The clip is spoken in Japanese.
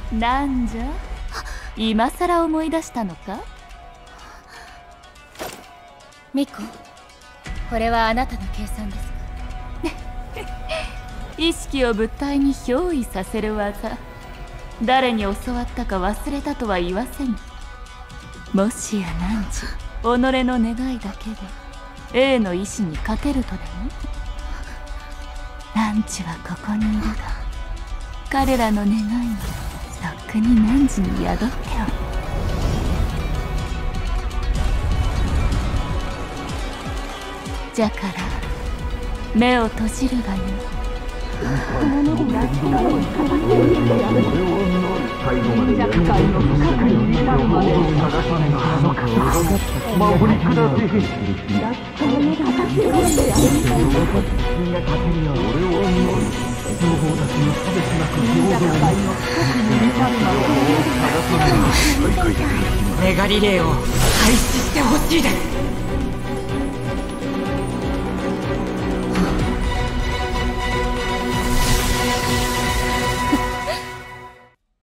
なんじゃ、今さら思い出したのか。 ミコ、これはあなたの計算ですか？ 意識を物体に憑依させる技、誰に教わったか忘れたとは言わせぬ。もしや汝、己の願いだけで A の意志に勝てるとでも。汝はここにいるが、彼らの願いがとっくに汝に宿っておる。じゃから目を閉じるがよい。 メガリレーを開始してほしいです。